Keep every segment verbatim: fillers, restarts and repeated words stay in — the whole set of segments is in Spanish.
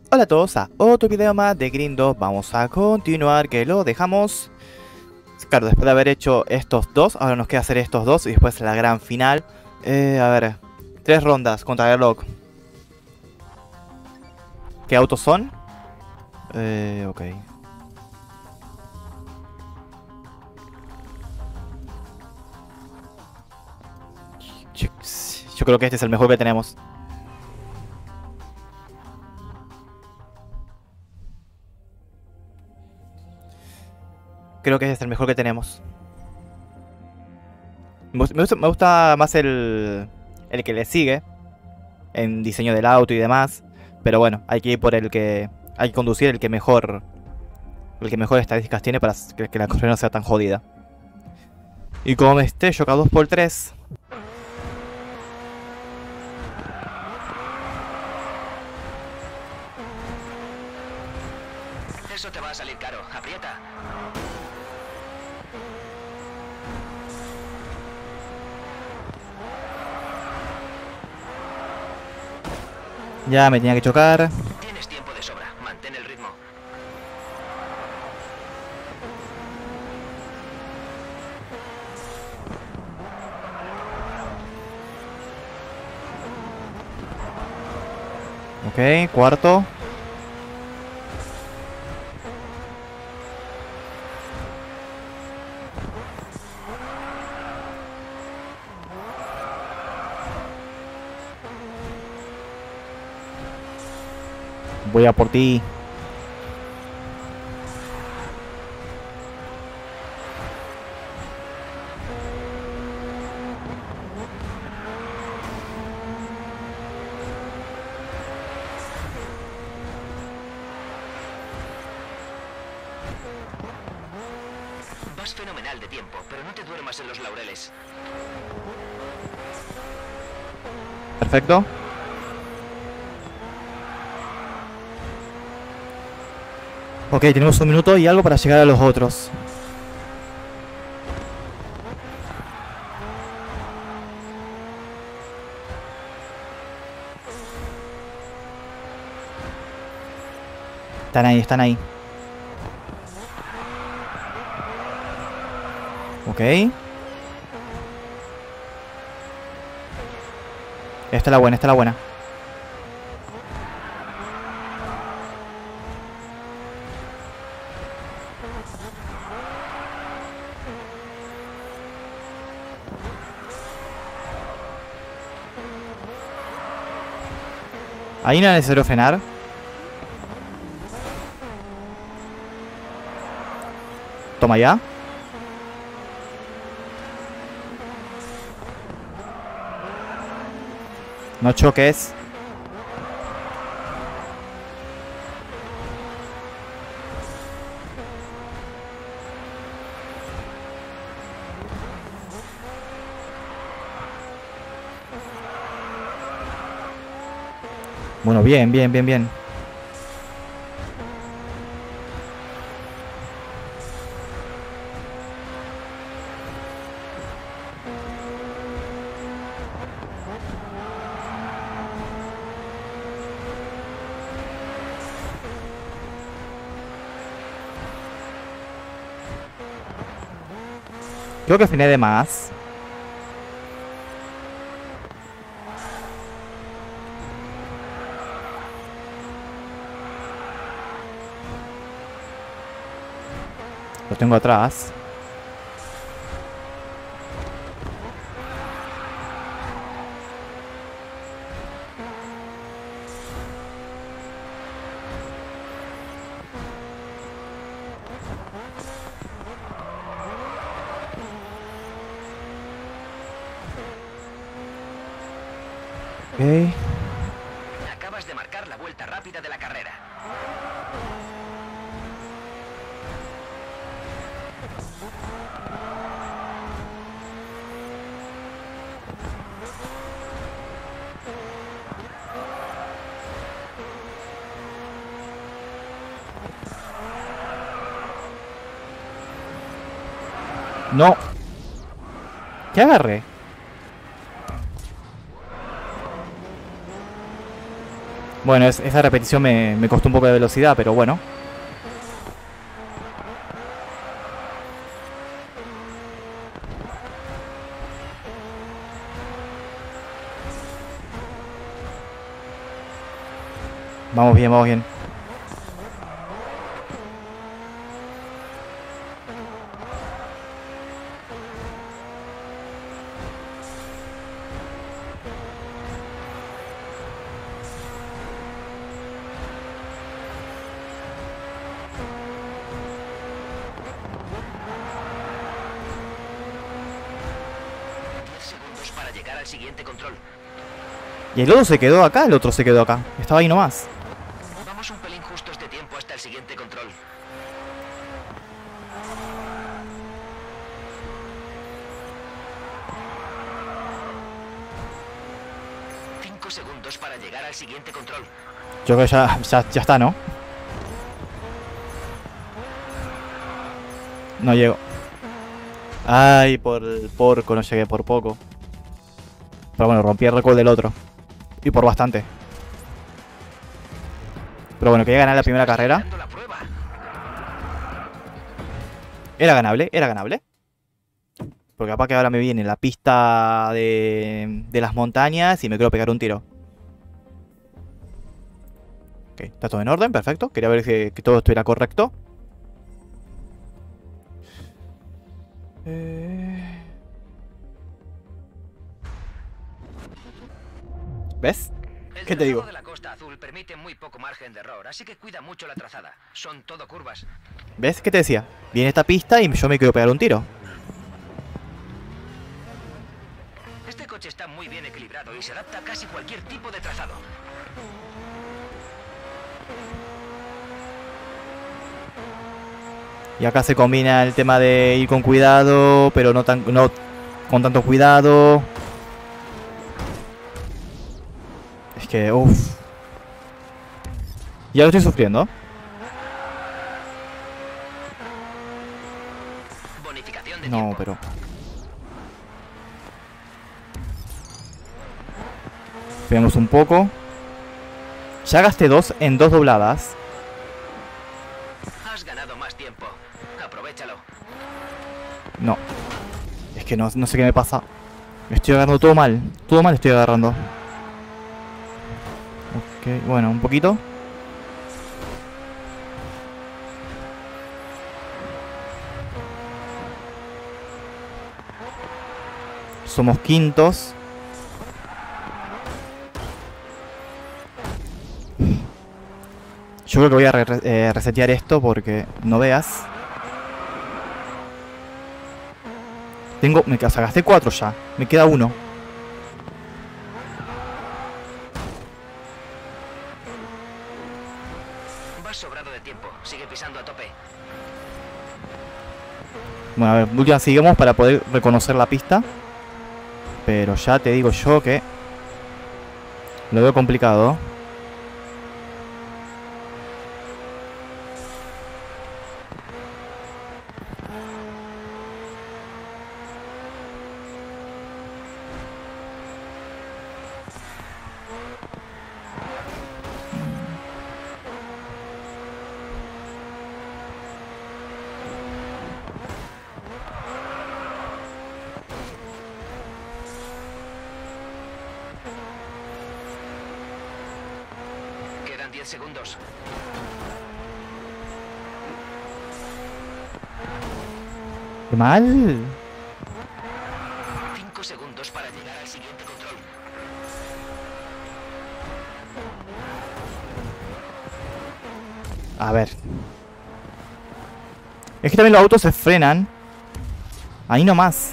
Hola a todos a otro video más de Grindo. Vamos a continuar que lo dejamos. Claro, después de haber hecho estos dos, ahora nos queda hacer estos dos y después la gran final. Eh, a ver, tres rondas contra el reloj. ¿Qué autos son? Eh, ok. Yo, yo creo que este es el mejor que tenemos. Creo que este es el mejor que tenemos. Me gusta, me gusta, me gusta más el, el que le sigue en diseño del auto y demás. Pero bueno, hay que ir por el que... Hay que conducir el que mejor... El que mejor estadísticas tiene para que, que la carrera no sea tan jodida. Y como me esté, yo cada dos por tres. Eso te va a salir caro. Aprieta. Ya me tenía que chocar. Tienes tiempo de sobra. Mantén el ritmo. Ok, cuarto. Voy a por ti. Vas fenomenal de tiempo, pero no te duermas en los laureles. Perfecto. Ok, tenemos un minuto y algo para llegar a los otros. Están ahí, están ahí. Ok. Esta es la buena, esta es la buena. Ahí no es necesario frenar. Toma ya. No choques. Bueno, bien, bien, bien, bien. Creo que frené de más. Lo tengo atrás. Ok. Acabas de marcar la vuelta rápida de la carrera. No. ¿Qué agarré? Bueno, es, esa repetición me, me costó un poco de velocidad, pero bueno. Vamos bien, vamos bien. Para llegar al siguiente control. Y el otro se quedó acá, el otro se quedó acá. Estaba ahí nomás. Vamos un pelín justos de tiempo hasta el siguiente control. Cinco segundos para llegar al siguiente control. Yo creo que ya, ya, ya está, ¿no? No llego. Ay, por el porco, no llegué por poco. Pero bueno, rompí el récord del otro. Y por bastante. Pero bueno, quería ganar la primera carrera. Era ganable, era ganable. Porque capaz que ahora me viene la pista de, de las montañas y me quiero pegar un tiro. Ok, está todo en orden, perfecto. Quería ver que, que todo estuviera correcto. Eh... ¿Ves? ¿Qué te digo? El trazado de la Costa Azul permite muy poco margen de error, así que cuida mucho la trazada. Son todo curvas. ¿Ves? ¿Qué te decía? Viene esta pista y yo me quiero pegar un tiro. Este coche está muy bien equilibrado y se adapta a casi cualquier tipo de trazado. Y acá se combina el tema de ir con cuidado, pero no tan no con tanto cuidado. Es que, uff. Ya lo estoy sufriendo. Bonificación de No, tiempo. pero... Veamos un poco. Ya gasté dos en dos dobladas. Has ganado más tiempo. Aprovéchalo. No. Es que no, no sé qué me pasa. Me estoy agarrando todo mal. Todo mal estoy agarrando. Ok, bueno, un poquito. Somos quintos. Yo creo que voy a re eh, resetear esto porque no veas. Tengo, me, o sea, gasté cuatro ya. Me queda uno. Vas sobrado de tiempo. Sigue pisando a tope. Bueno, a ver, última seguimos para poder reconocer la pista. Pero ya te digo yo que lo veo complicado. Quedan diez segundos. ¡Qué mal! cinco segundos para llegar al siguiente control. A ver. Es que también los autos se frenan. Ahí nomás.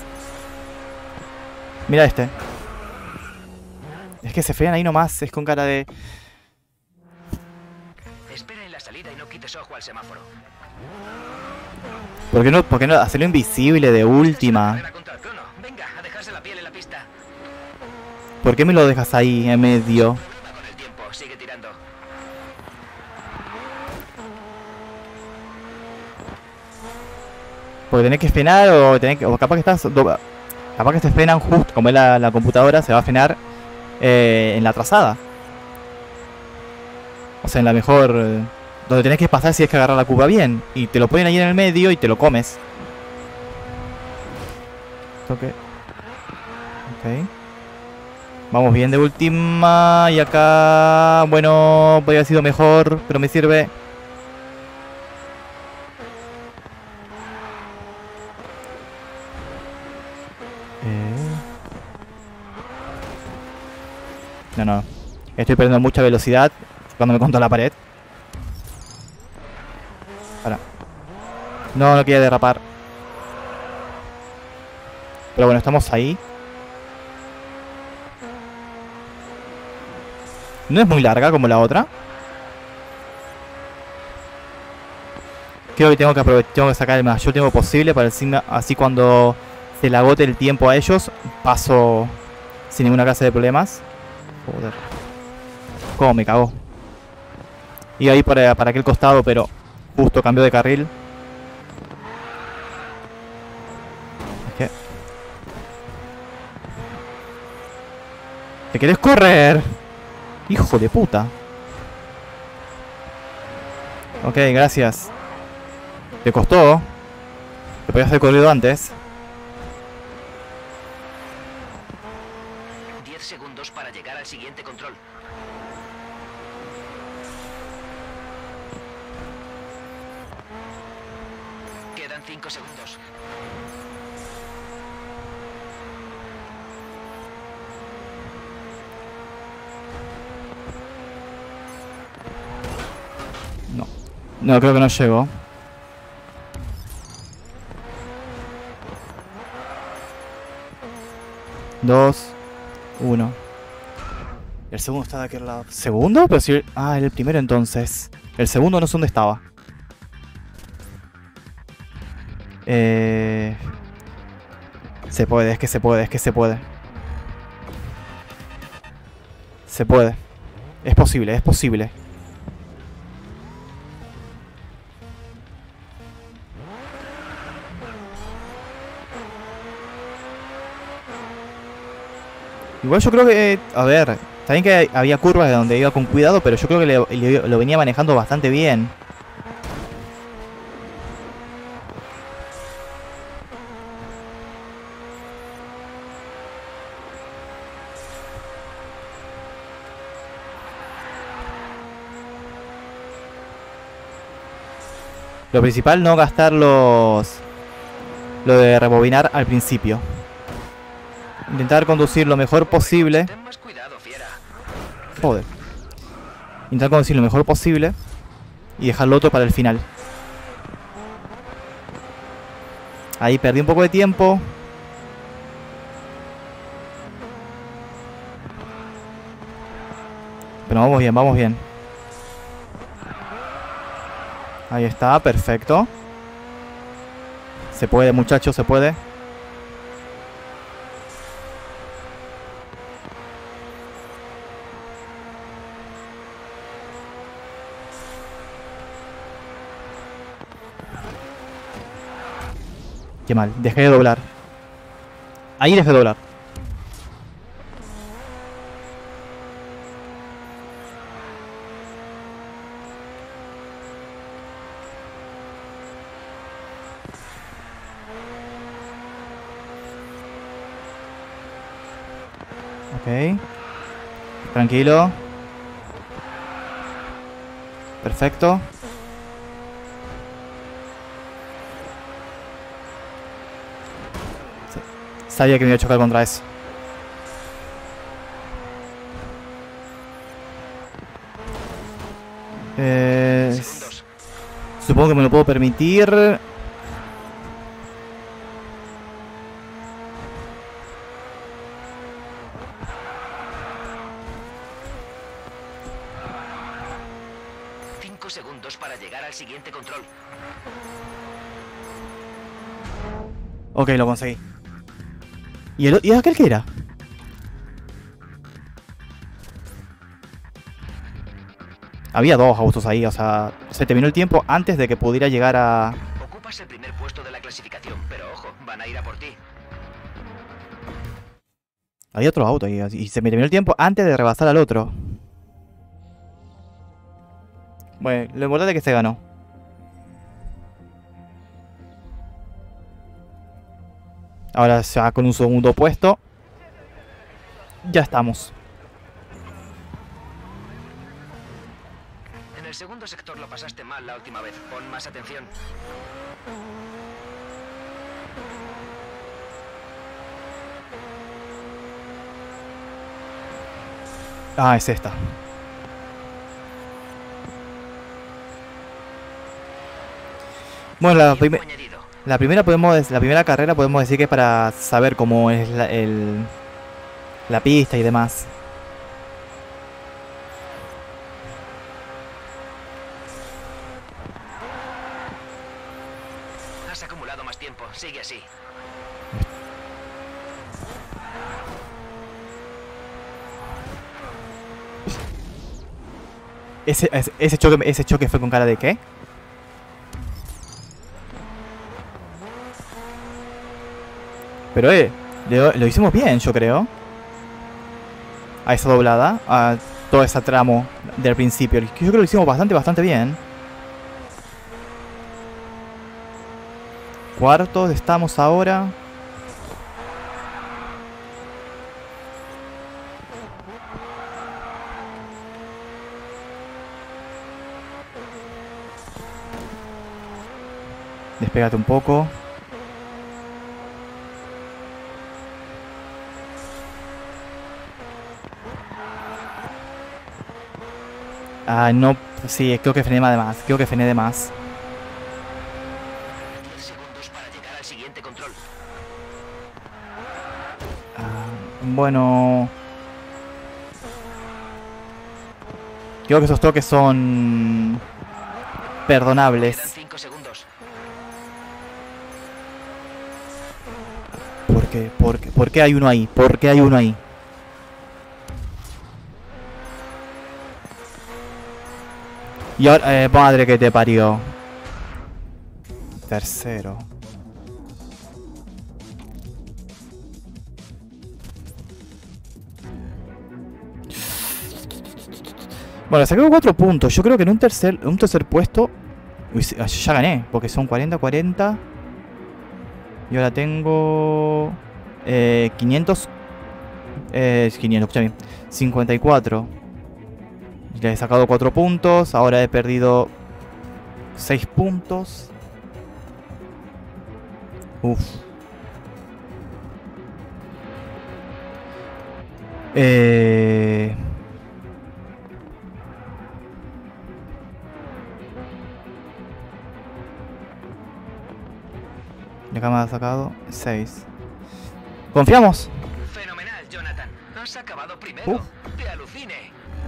Mira este. Es que se frenan ahí nomás. Es con cara de... Espera en la salida y no quites ojo al semáforo. ¿Por qué no, por qué no hacerlo invisible de última? Carrera contra el crono. Venga, a dejarse la piel en la pista. ¿Por qué me lo dejas ahí en medio? Problema con el tiempo. Sigue tirando. Porque tenés que frenar o tenés que... O capaz que estás... do- Capaz que se frenan justo como es la, la computadora. Se va a frenar eh, en la trazada. O sea, en la mejor... eh, donde tenés que pasar si es que agarrar la curva bien. Y te lo ponen ahí en el medio y te lo comes. Toque. Ok. Vamos bien de última. Y acá... Bueno, podría haber sido mejor, pero me sirve. Eh... No, no. Estoy perdiendo mucha velocidad cuando me contra la pared. Para. No, no quería derrapar. Pero bueno, estamos ahí. No es muy larga como la otra. Creo que tengo que aprovechar, tengo que sacar el mayor tiempo posible para encima, así cuando se le agote el tiempo a ellos, paso sin ninguna clase de problemas. Joder. Cómo me cagó. Iba ahí para, para aquel costado, pero justo cambió de carril. ¿Qué? ¿Te querés correr? Hijo de puta. Ok, gracias. Te costó. Te podías haber corrido antes. diez segundos para llegar al siguiente control. Quedan cinco segundos. No. No, creo que no llegó. Dos. Uno. El segundo está de aquel lado. ¿Segundo? Pero si... Ah, el primero entonces. El segundo no sé dónde estaba. Eh... Se puede, es que se puede, es que se puede. Se puede. Es posible, es posible. Igual yo creo que... A ver, también que había curvas de donde iba con cuidado, pero yo creo que le, le, lo venía manejando bastante bien. Lo principal, no gastar los... Lo de rebobinar al principio. Intentar conducir lo mejor posible. Ten más cuidado, fiera. Joder. Intentar conducir lo mejor posible. Y dejar lo otro para el final. Ahí perdí un poco de tiempo. Pero vamos bien, vamos bien. Ahí está, perfecto. Se puede, muchachos, se puede. Qué mal, dejé de doblar. Ahí dejé de doblar. Ok. Tranquilo. Perfecto. Sabía que me iba a chocar contra eso. Eh, supongo que me lo puedo permitir. Cinco segundos para llegar al siguiente control. Ok, lo conseguí. ¿Y, el, ¿Y aquel qué era? Había dos autos ahí, o sea, se terminó el tiempo antes de que pudiera llegar a... Ocupas el primer puesto de la clasificación, pero ojo, van a ir a por ti. Había otro auto ahí, y se me terminó el tiempo antes de rebasar al otro. Bueno, lo importante es que se ganó. Ahora ya con un segundo puesto. Ya estamos. En el segundo sector lo pasaste mal la última vez. Pon más atención. Ah, es esta. Bueno, la, prime la primera podemos la primera carrera podemos decir que es para saber cómo es la, el, la pista y demás. Has acumulado más tiempo. Sigue así. Ese, ese, ese choque ese choque fue con cara de ¿qué? Pero eh, lo, lo hicimos bien, yo creo. A esa doblada, a todo ese tramo del principio. Yo creo que lo hicimos bastante, bastante bien. Cuartos estamos ahora. Despégate un poco. Ah, no. Sí, creo que frené de más. Creo que frené de más. diez segundos para llegar al siguiente control. Ah, bueno. Creo que esos toques son perdonables. Quedan cinco segundos. ¿Por qué? ¿Por qué? ¿Por qué hay uno ahí? ¿Por qué hay uno ahí? Y ahora, eh, madre que te parió. Tercero. Bueno, saqué cuatro puntos. Yo creo que en un tercer, un tercer puesto... Uy, ya gané, porque son cuarenta, cuarenta. Y ahora tengo... Eh, quinientos... Eh, quinientos, escucha bien. cincuenta y cuatro. Le he sacado cuatro puntos. Ahora he perdido seis puntos. Uf. Eh... De acá me ha sacado seis. ¿Confiamos? Fenomenal, Jonathan. Has acabado primero. Uf. Te alucine.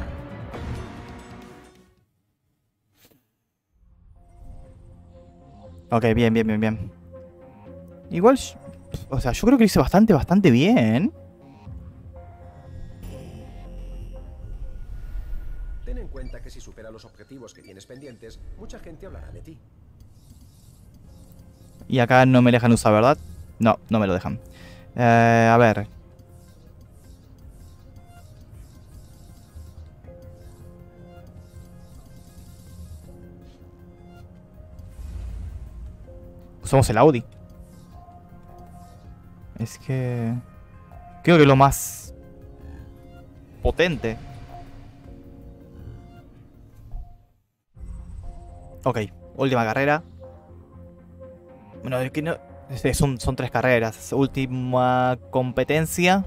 Ok, bien, bien, bien, bien. Igual, o sea, yo creo que lo hice bastante, bastante bien. Ten en cuenta que si supera los objetivos que tienes pendientes, mucha gente hablará de ti. Y acá no me dejan usar, ¿verdad? No, no me lo dejan. Eh, a ver. Usamos el Audi. Es que... creo que es lo más... potente. Ok, última carrera. Bueno, es que no... Son, son tres carreras. Última competencia.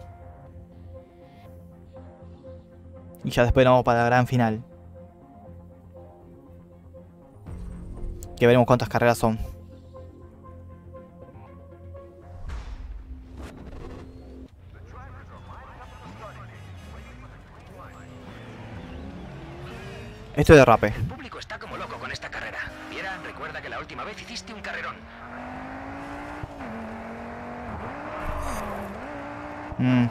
Y ya después vamos para la gran final. Que veremos cuántas carreras son. Esto es derrape. El público está como loco con esta carrera. Viera, recuerda que la última vez hiciste un carrerón. Mm.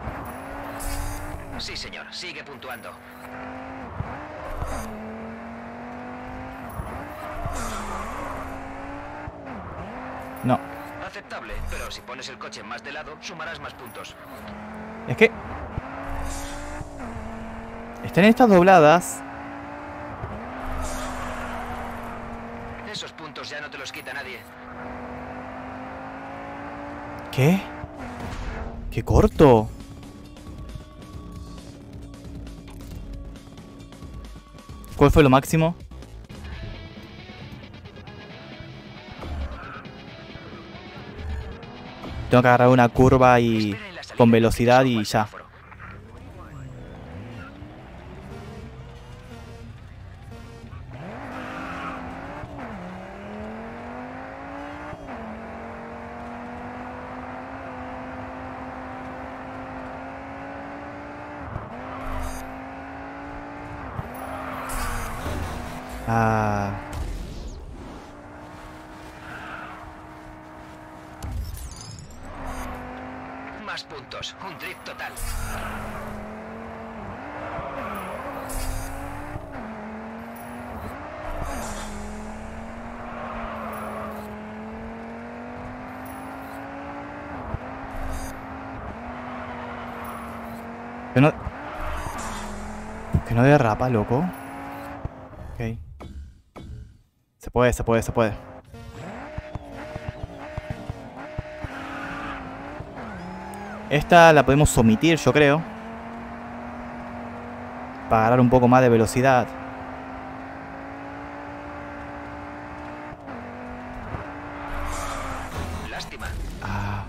Sí, señor. Sigue puntuando. No. Aceptable, pero si pones el coche más de lado, sumarás más puntos. Es que... están estas dobladas. Esos puntos ya no te los quita nadie. ¿Qué? ¡Qué corto! ¿Cuál fue lo máximo? Tengo que agarrar una curva y Espera en la salida con y velocidad sigue y al ya. semáforo. Ah, Más puntos, un drift total. que no... Que no derrapa, loco. Ok. Se puede, se puede, se puede. Esta la podemos omitir, yo creo. Para agarrar un poco más de velocidad. Lástima. Ah.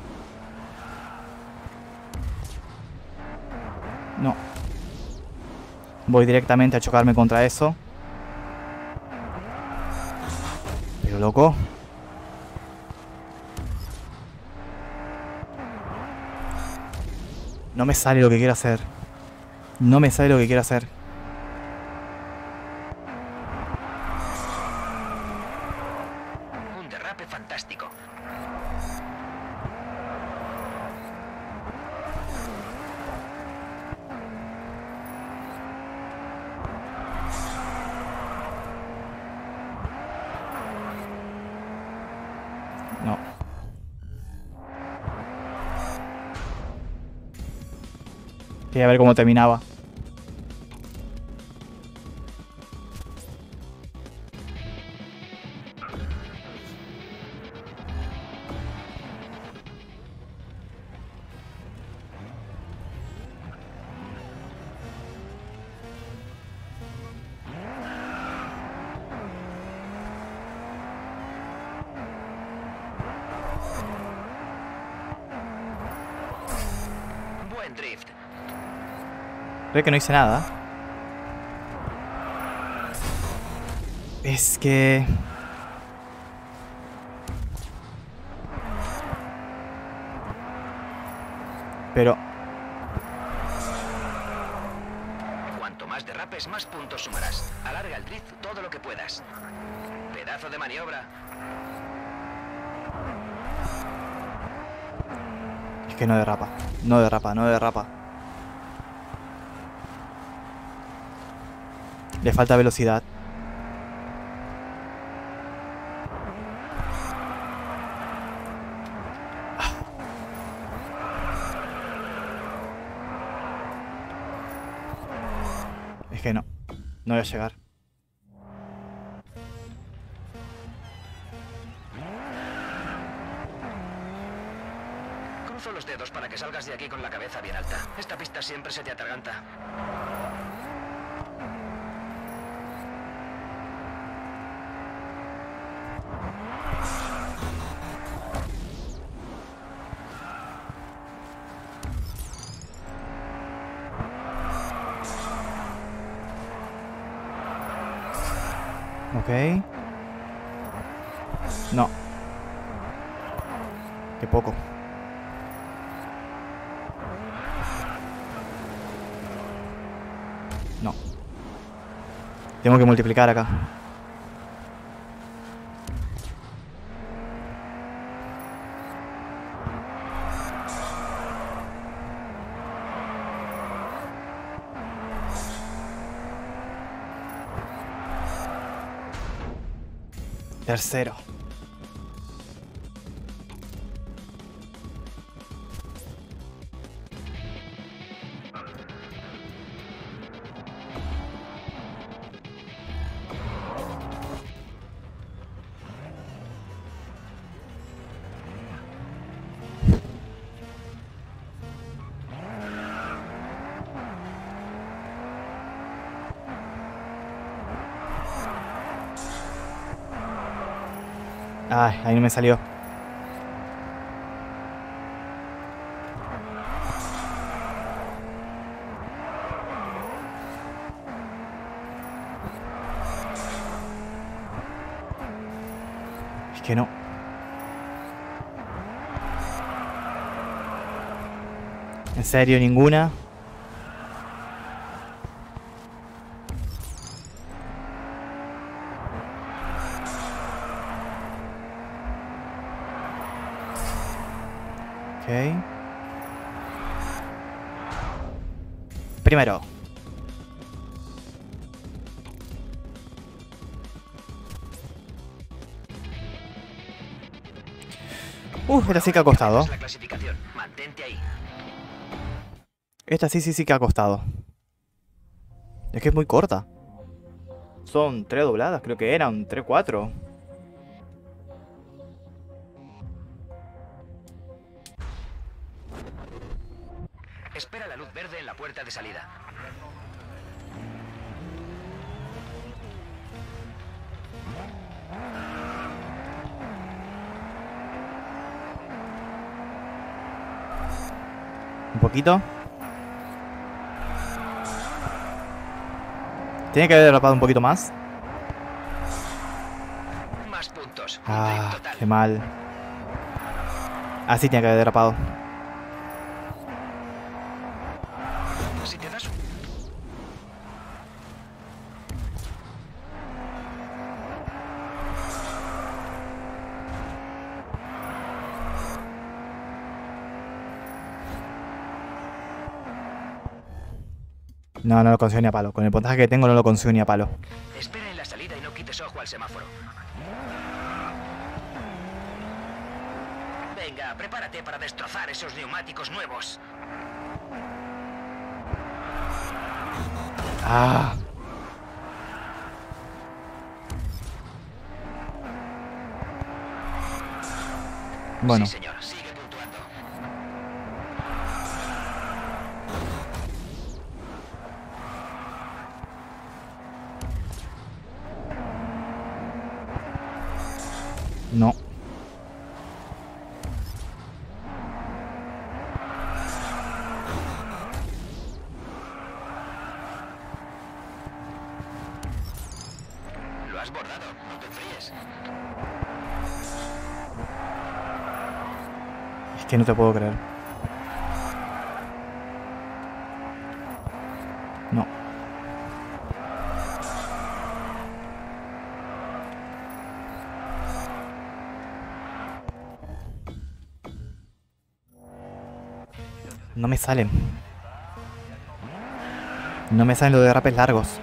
No. Voy directamente a chocarme contra eso. Pero loco. No me sale lo que quiero hacer. No me sale lo que quiero hacer. Un derrape fantástico. No. Quería ver cómo terminaba. Buen drift. Creo que no hice nada. Es que... Pero... Cuanto más derrapes, más puntos sumarás. Alarga el drift todo lo que puedas. Pedazo de maniobra. Es que no derrapa. No derrapa, no derrapa. Le falta velocidad. Es que no. No voy a llegar. Cruzo los dedos para que salgas de aquí con la cabeza bien alta. Esta pista siempre se te atraganta. Ok. No. Qué poco. No. Tengo que multiplicar acá. Tercero. Ay, ahí no me salió. Es que no. ¿En serio ninguna? Ok. Primero. Uf, esta sí que ha costado. La clasificación. Mantente ahí. Esta sí, sí, sí que ha costado. Es que es muy corta. Son tres dobladas, creo que eran. Tres, cuatro. Espera la luz verde en la puerta de salida. Un poquito. Tiene que haber derrapado un poquito más. Más puntos. Ah, Grip total. qué mal. Así tiene que haber derrapado. Si te das un... No, no lo consigo ni a palo. Con el puntaje que tengo no lo consigo ni a palo. Espera en la salida y no quites ojo al semáforo. Venga, prepárate para destrozar esos neumáticos nuevos. Ah. Bueno, Sí, señor. Sigue puntuando. no. Lo has bordado. No te enfríes. Es que no te puedo creer. No. No me salen. No me salen los derrapes largos.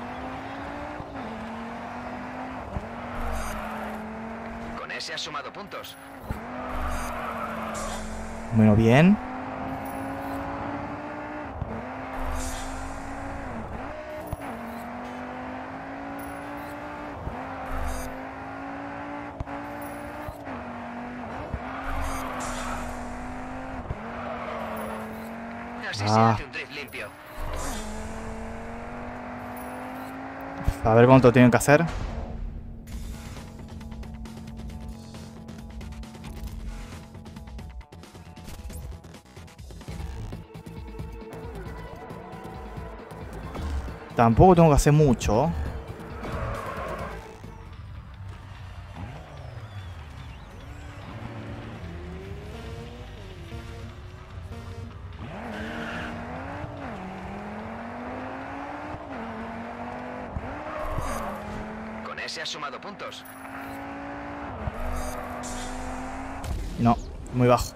Con ese has sumado puntos. Bueno, bien. Así se Ah. hace un drift limpio. A ver cuánto tienen que hacer. Tampoco tengo que hacer mucho. Con ese has sumado puntos. No, muy bajo.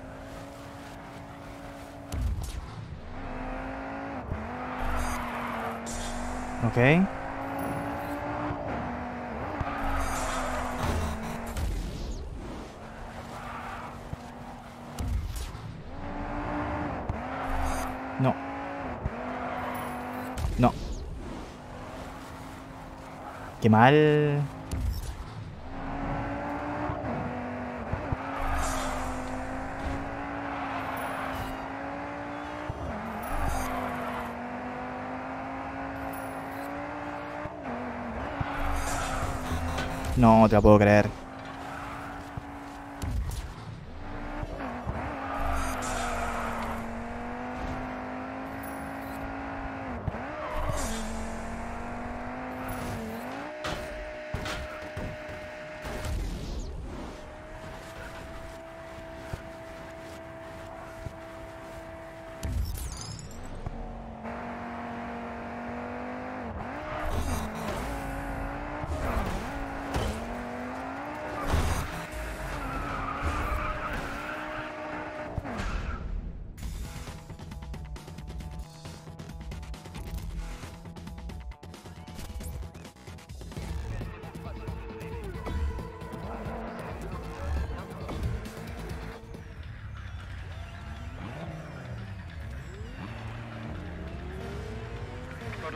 Ok. No. No. Qué mal. No te la puedo creer.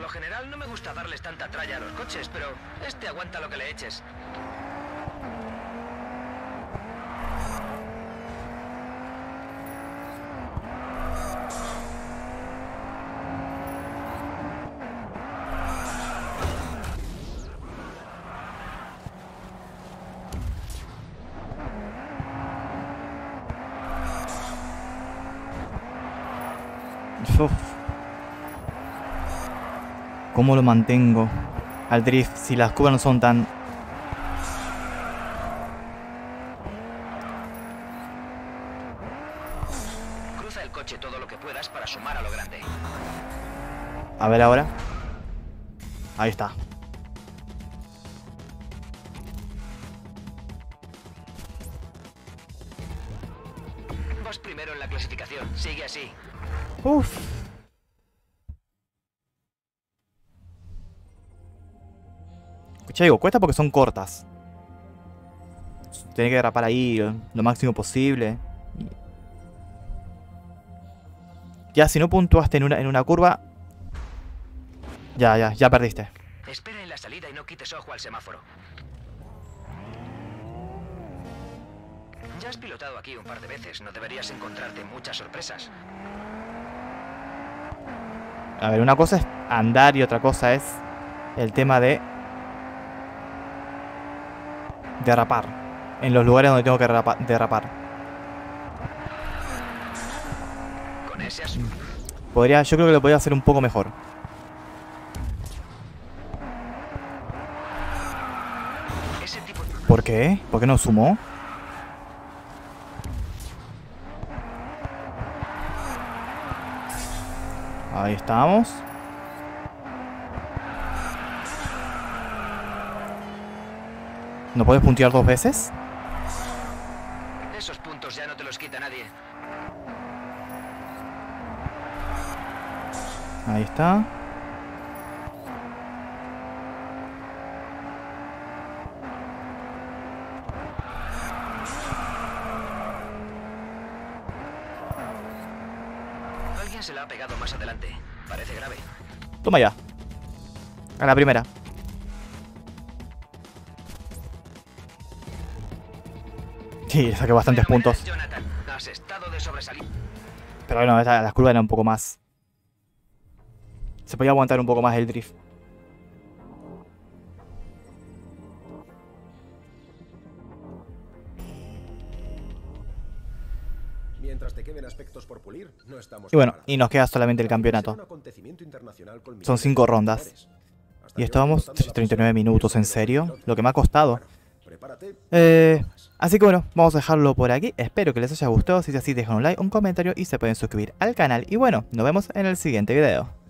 lo general no me gusta darles tanta tralla a los coches, pero este aguanta lo que le eches. Uf. ¿Cómo lo mantengo al drift si las curvas no son tan... Cruza el coche todo lo que puedas para sumar a lo grande. A ver ahora. Ahí está. Vas primero en la clasificación, sigue así. Uf. Ya digo, cuesta porque son cortas. Tienes que derrapar ahí lo máximo posible. Ya, si no puntuaste en una, en una curva... Ya, ya, ya perdiste. Espera en la salida y no quites ojo al semáforo. Ya has pilotado aquí un par de veces, no deberías encontrarte muchas sorpresas. A ver, una cosa es andar y otra cosa es el tema de derrapar en los lugares donde tengo que derrapa derrapar. Con ese asunto. Podría, yo creo que lo podría hacer un poco mejor. Ese tipo... ¿Por qué? ¿Por qué no sumó? Ahí estamos. ¿No puedes puntear dos veces? Esos puntos ya no te los quita nadie. Ahí está. Alguien se la ha pegado más adelante. Parece grave. Toma ya. A la primera. Sí, saqué bastantes puntos. Jonathan, has estado de sobresalir. Pero bueno, esta- las curvas eran un poco más. Se podía aguantar un poco más el drift. Mientras te queden aspectos por pulir, no estamos Y bueno, preparados. y nos queda solamente el Será campeonato. un acontecimiento internacional con Son millones cinco de rondas. espectadores. Hasta Y yo estábamos estoy notando la treinta y nueve presión minutos, ¿en sobre el serio? piloto. Lo que me ha costado. Bueno, prepárate. Eh, así que bueno, vamos a dejarlo por aquí. Espero que les haya gustado. Si es así, dejen un like, un comentario y se pueden suscribir al canal. Y bueno, nos vemos en el siguiente video.